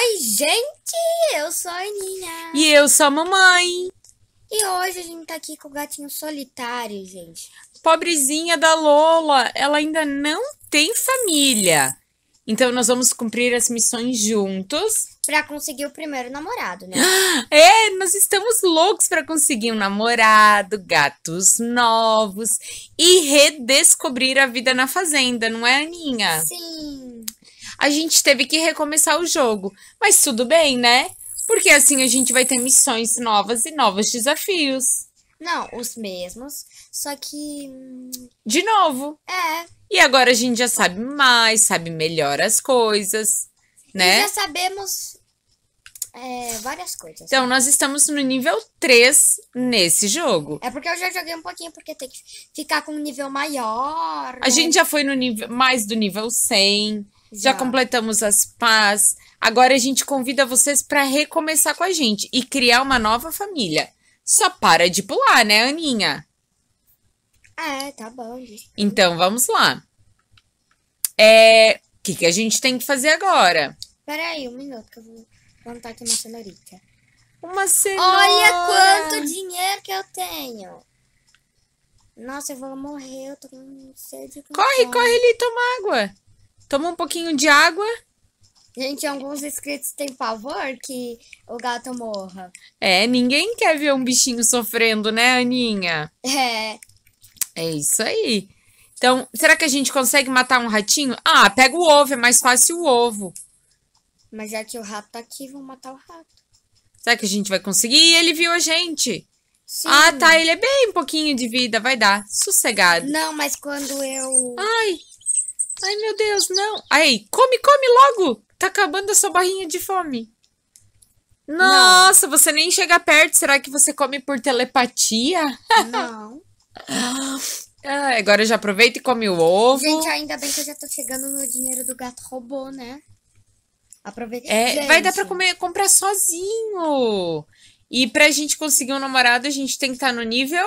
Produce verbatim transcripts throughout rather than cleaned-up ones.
Oi, gente! Eu sou a Aninha. E eu sou a mamãe. E hoje a gente tá aqui com o gatinho solitário, gente. Pobrezinha da Lola, ela ainda não tem família. Então nós vamos cumprir as missões juntos. Pra conseguir o primeiro namorado, né? É, nós estamos loucos para conseguir um namorado, gatos novos e redescobrir a vida na fazenda, não é, Aninha? Sim. A gente teve que recomeçar o jogo, mas tudo bem, né? Porque assim a gente vai ter missões novas e novos desafios. Não, os mesmos, só que... hum, De novo. É. E agora a gente já sabe mais, sabe melhor as coisas, E né? já sabemos é, várias coisas. Então, nós estamos no nível três nesse jogo. É porque eu já joguei um pouquinho, porque tem que ficar com um nível maior. A né? gente já foi no nível mais do nível cem, já, Já. completamos as pás. Agora a gente convida vocês para recomeçar com a gente e criar uma nova família. Só para de pular, né, Aninha? É, tá bom. Gente. Então, vamos lá. É, o que, que a gente tem que fazer agora? Pera aí, um minuto que eu vou plantar aqui uma cenourita. Uma cenoura. Olha quanto dinheiro que eu tenho. Nossa, eu vou morrer, eu tô com sede. Com Corre, fome. corre ali, toma água. Toma um pouquinho de água. Gente, alguns inscritos têm pavor que o gato morra. É, ninguém quer ver um bichinho sofrendo, né, Aninha? É, É isso aí. Então, será que a gente consegue matar um ratinho? Ah, pega o ovo, é mais fácil o ovo. mas já que o rato tá aqui, vou matar o rato. Será que a gente vai conseguir? Ele viu a gente. Sim. Ah, tá, ele é bem um pouquinho de vida, vai dar. Sossegado. Não, mas quando eu... Ai, ai meu Deus, não. Ai, come, come logo. Tá acabando a sua barrinha de fome. Nossa, você nem chega perto. Será que você come por telepatia? Não. Ah, agora já aproveita e come o ovo. Gente, ainda bem que eu já tô chegando no dinheiro do gato robô, né? Aproveita. É, Gente, vai dar pra comer, comprar sozinho. E pra gente conseguir um namorado, a gente tem que estar no nível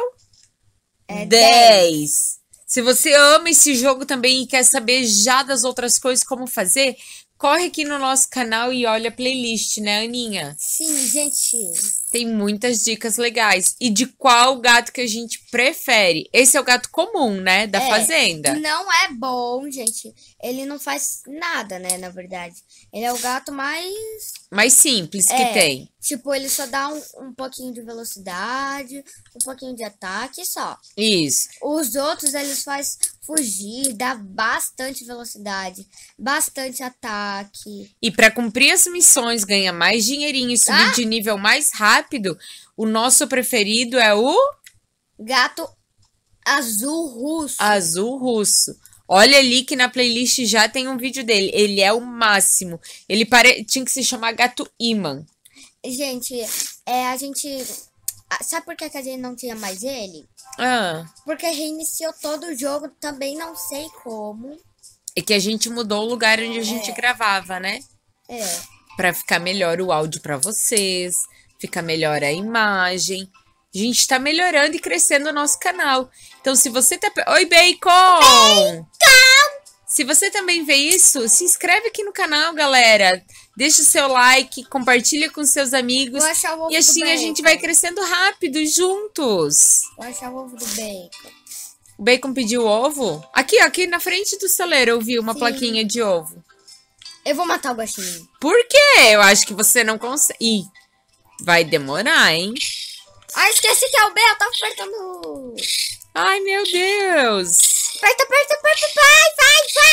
É dez. Se você ama esse jogo também e quer saber já das outras coisas, como fazer, corre aqui no nosso canal e olha a playlist, né, Aninha? Sim, gente. Tem muitas dicas legais. E de qual gato que a gente prefere? Esse é o gato comum, né, da É, fazenda. Não é bom, gente. Ele não faz nada, né, na verdade. Ele é o gato mais... Mais simples que É, tem. Tipo, ele só dá um, um pouquinho de velocidade, um pouquinho de ataque e só. Isso. Os outros, eles fazem fugir, dá bastante velocidade, bastante ataque. E para cumprir as missões, ganhar mais dinheirinho e subir Ah! de nível mais rápido, o nosso preferido é o Gato azul russo. azul russo. Olha ali que na playlist já tem um vídeo dele. Ele é o máximo. Ele pare... tinha que se chamar gato imã. Gente, é, a gente... ah, Sabe por que que a gente não tinha mais ele? Ah, Porque reiniciou todo o jogo, também não sei como. é que a gente mudou o lugar onde a gente gravava, né? É. Para ficar melhor o áudio para vocês, ficar melhor a imagem. A gente está melhorando e crescendo o nosso canal. Então, se você tá... Oi, Bacon! Se você também vê isso, se inscreve aqui no canal, galera. Deixa o seu like, compartilha com seus amigos. Vou achar o ovo E assim do a gente bacon. vai crescendo rápido, juntos. Vou achar o ovo do bacon. O Bacon pediu ovo? Aqui, ó, aqui na frente do celeiro eu vi uma Sim. plaquinha de ovo. Eu vou matar o baixinho. Por quê? Eu acho que você não consegue. Ih, vai demorar, hein? Ah, esqueci que é o B, eu tava apertando. Ai, meu Deus. Aperta, aperta, aperta, vai, vai,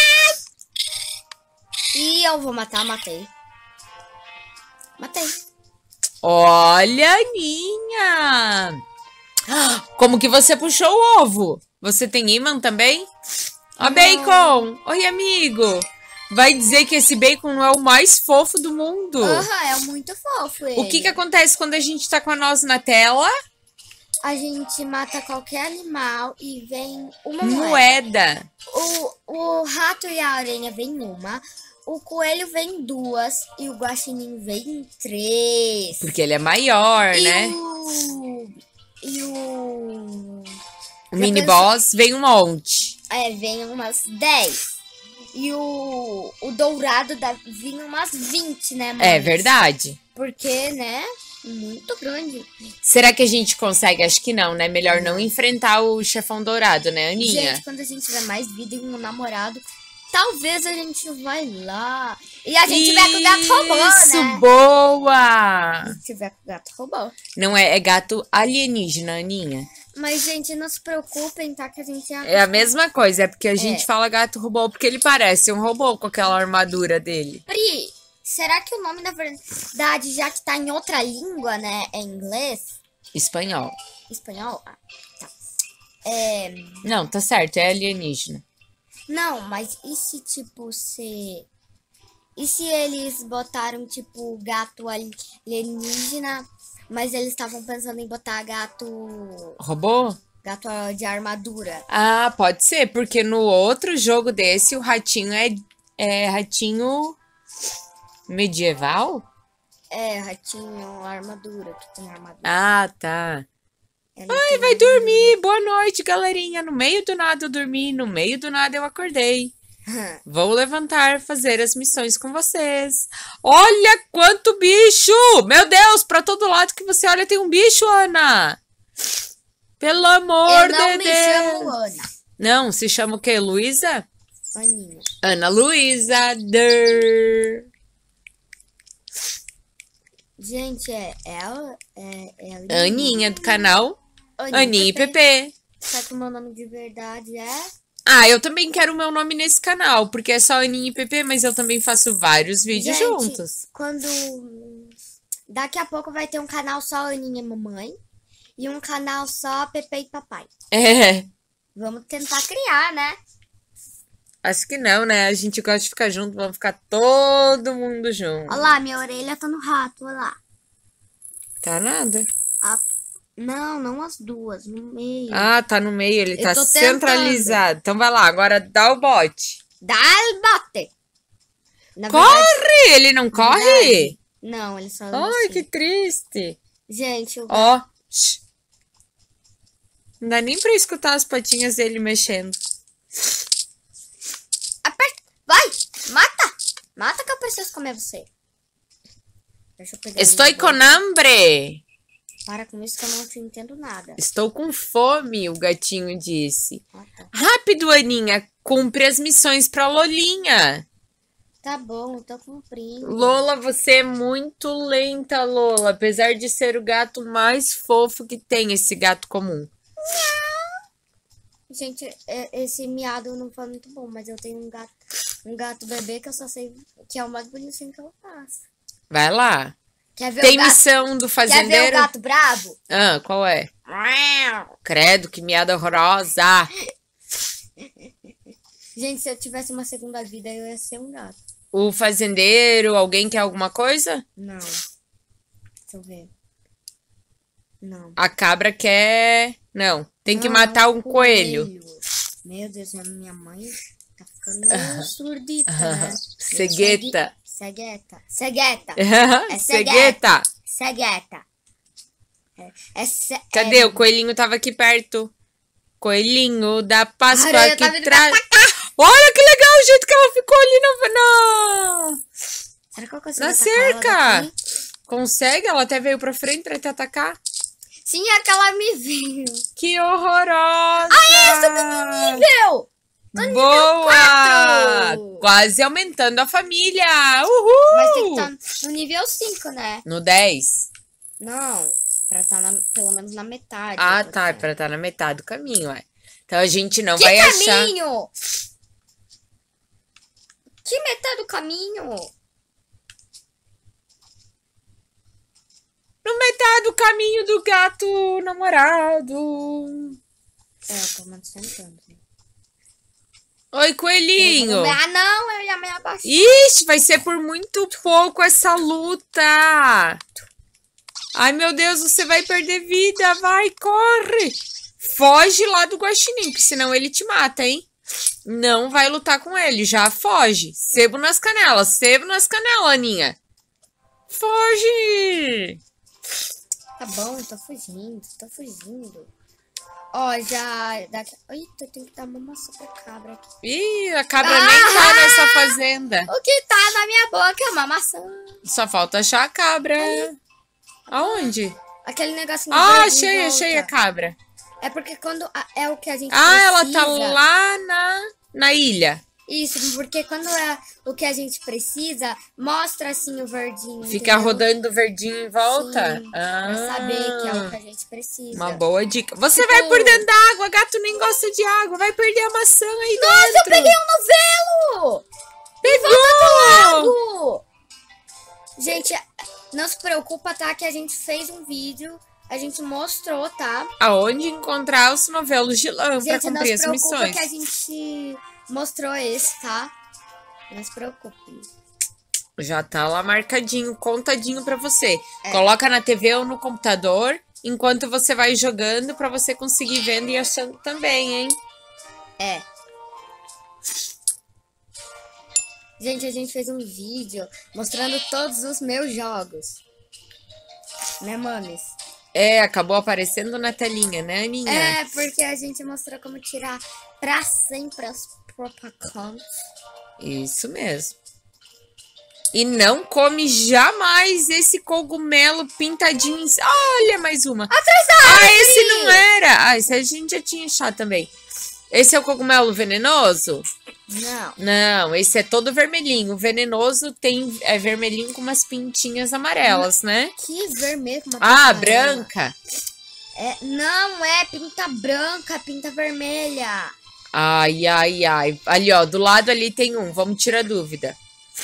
vai. E eu vou matar, matei. Matei. Olha, Aninha. Como que você puxou o ovo? Você tem ímã também? Ó, Não. Bacon. Oi, amigo. Vai dizer que esse bacon não é o mais fofo do mundo. Aham, é muito fofo ele. O que que acontece quando a gente tá com a noz na tela? A gente mata qualquer animal e vem uma moeda. Moeda. O, o rato e a aranha vem uma. O coelho vem duas. E o guaxinim vem três. Porque ele é maior, E né? o... E o... O mini boss vem um monte. É, vem umas dez. E o, o dourado deve vir umas vinte, né, mãe? É verdade. Porque, né, muito grande. Será que a gente consegue? Acho que não, né? Melhor não enfrentar o chefão dourado, né, Aninha? Gente, quando a gente tiver mais vida e um namorado, talvez a gente vai lá. E a gente tiver com o gato robô, né? Isso, boa! Se tiver com o gato robô. Não é, é gato alienígena, Aninha. Mas, gente, não se preocupem, tá? Que a gente... É a mesma coisa, é porque a gente É. fala gato robô porque ele parece um robô com aquela armadura dele. Pri, será que o nome, na verdade, já que tá em outra língua, né? É inglês? Espanhol. Espanhol? Ah, tá. É... Não, tá certo, é alienígena. Não, mas e se, tipo, se... E se eles botaram, tipo, gato alienígena, mas eles estavam pensando em botar gato... Robô? Gato de armadura. Ah, pode ser, porque no outro jogo desse o ratinho é, é ratinho medieval? É, ratinho, armadura, que tem armadura. Ah, tá. É, não Ai, tem vai armadura. dormir. Boa noite, galerinha. No meio do nada eu dormi, no meio do nada eu acordei. Vou levantar, fazer as missões com vocês. Olha quanto bicho! Meu Deus, pra todo lado que você olha tem um bicho, Ana. Pelo amor Eu não de me Deus. chamo Ana. Não, se chama o quê? Luísa? Aninha. Ana Luísa. Der. Gente, é ela? É, é a Aninha do canal Aninha e Pepe. Pepe. Só que o meu nome de verdade é... Ah, eu também quero o meu nome nesse canal, porque é só Aninha e Pepe, mas eu também faço vários vídeos Gente, juntos. quando... Daqui a pouco vai ter um canal só Aninha e Mamãe. E um canal só Pepe e Papai. É, Vamos tentar criar, né? acho que não, né? A gente gosta de ficar junto, vamos ficar todo mundo junto. Olha lá, minha orelha tá no rato, olha lá. Tá nada. A- Não, não as duas, no meio. Ah, tá no meio, ele Eu tá tô tentando. centralizado. Então vai lá, agora dá o bote. Dá o bote! Na verdade, Corre! Ele não corre? não, ele só... Ai, assim. que triste. Gente, o Ó, shh. Não dá nem pra escutar as patinhas dele mexendo. Aperta. Vai! Mata! Mata que eu preciso comer você. Deixa eu pegar. Estou minha com boca. hambre. Para com isso que eu não te entendo nada. Estou com fome, o gatinho disse. Ah, tá. Rápido, Aninha, cumpre as missões pra Lolinha. Tá bom, eu tô cumprindo. Lola, você é muito lenta, Lola. Apesar de ser o gato mais fofo que tem, esse gato comum. Gente, é- esse miado não foi muito bom, mas eu tenho um gato, um gato bebê que eu só sei que é o mais bonitinho que eu faço. Vai lá. Quer ver Tem o gato? missão do Quer ver o fazendeiro? gato bravo? Ah, qual é? Credo, que miada horrorosa. Gente, se eu tivesse uma segunda vida, eu ia ser um gato. O fazendeiro, alguém quer alguma coisa? Não. Deixa eu ver. Não. A cabra quer... Não, tem que Não, matar é um coelho. Meu Deus, a minha mãe tá ficando meio surdita, né? Meio Cegueta. Cegueta. Cegueta. É Cegueta. Cegueta. É, é ce- Cadê? é- O coelhinho tava aqui perto. Coelhinho da Páscoa Aranha tá que vindo traz... me Olha que legal o jeito que ela ficou ali na... na... Será que eu consigo Na atacar ela cerca. daqui? Consegue? Ela até veio pra frente pra te atacar. Sim, é que ela me viu. Que horrorosa! Ai, nível! Boa! quatro. Quase aumentando a família! Uhul! Mas tem que estar no nível cinco, né? No dez? Não, pra estar pelo menos na metade. Ah, do tá. É processo. pra estar na metade do caminho, ué. Então a gente não Que vai achar... caminho? Que metade do caminho? No metade do caminho do gato namorado. É, eu tô mais tentando. né? Oi, coelhinho. Ah, não, eu ia me abaixar. Ixi, vai ser por muito pouco essa luta. Ai, meu Deus, você vai perder vida. Vai, corre. Foge lá do guaxinim, porque senão ele te mata, hein? Não vai lutar com ele, já foge. Sebo nas canelas, sebo nas canelas, Aninha. Foge. Tá bom, tô fugindo, tô fugindo. Ó, já... Daqui... Eita, tem que dar uma maçã pra cabra aqui. Ih, a cabra ah! nem tá nessa fazenda. O que tá na minha boca é uma maçã. Só falta achar a cabra. Aí. Aonde? Aquele negocinho. Ah, achei, achei a cabra. É porque quando é o que a gente Ah, precisa. ela tá lá na, na ilha. Isso, porque quando é o que a gente precisa, mostra assim o verdinho. Fica entendeu? Rodando o verdinho em volta? Sim, ah, pra saber que é o que a gente precisa. Uma boa dica. Você tipo... vai por dentro da água, gato nem gosta de água. Vai perder a maçã aí Nossa, dentro. Nossa, eu peguei um novelo! Pegou! Volta pro lago! Gente, não se preocupa, tá? Que a gente fez um vídeo, a gente mostrou, tá? Aonde encontrar os novelos de lã pra cumprir as missões. Gente, não se preocupa que a gente mostrou esse, tá? Não se preocupe. Já tá lá marcadinho, contadinho pra você. É. Coloca na T V ou no computador, enquanto você vai jogando pra você conseguir vendo e achando também, hein? É. Gente, a gente fez um vídeo mostrando todos os meus jogos. Né, mames? É, acabou aparecendo na telinha, né, Aninha? É, porque a gente mostrou como tirar pra sempre as propagandas. Isso mesmo. E não come jamais esse cogumelo pintadinho em... Olha, mais uma. Atrás da Ah, árvore! esse não era. Ah, esse a gente já tinha achado também. Esse é o cogumelo venenoso? Não. Não, esse é todo vermelhinho. O venenoso tem, é vermelhinho com umas pintinhas amarelas, né? Que vermelho? Uma ah, amarela. branca. É, não, é pinta branca, pinta vermelha. Ai, ai, ai. Ali, ó, do lado ali tem um. Vamos tirar dúvida.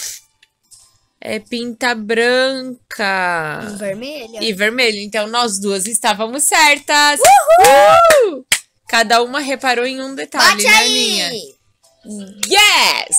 É pinta branca. E vermelha? E vermelho. Então, nós duas estávamos certas. Uhul! Uhul! Cada uma reparou em um detalhe, Bate né, aí! minha? Yes!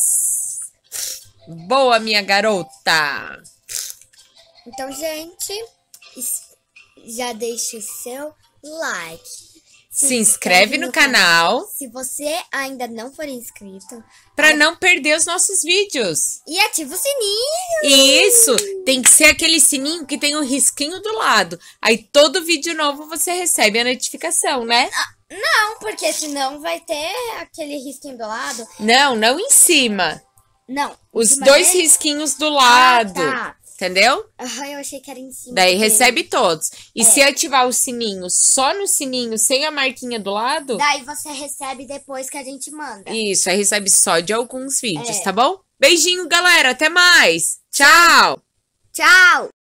Boa, minha garota! Então, gente, já deixa o seu like. Se, Se inscreve, inscreve no, no canal. canal. Se você ainda não for inscrito. Pra não perder os nossos vídeos. E ativa o sininho. Isso! Tem que ser aquele sininho que tem um risquinho do lado. Aí todo vídeo novo você recebe a notificação, né? Ah, não, porque senão vai ter aquele risquinho do lado. Não, não em cima. Não. Os dois dele? risquinhos do lado. Ah, tá. Entendeu? Aham, eu achei que era em cima. Daí dele. recebe todos. E é. se ativar o sininho só no sininho, sem a marquinha do lado... Daí você recebe depois que a gente manda. Isso, aí recebe só de alguns vídeos, é. tá bom? Beijinho, galera. Até mais. Tchau. Tchau.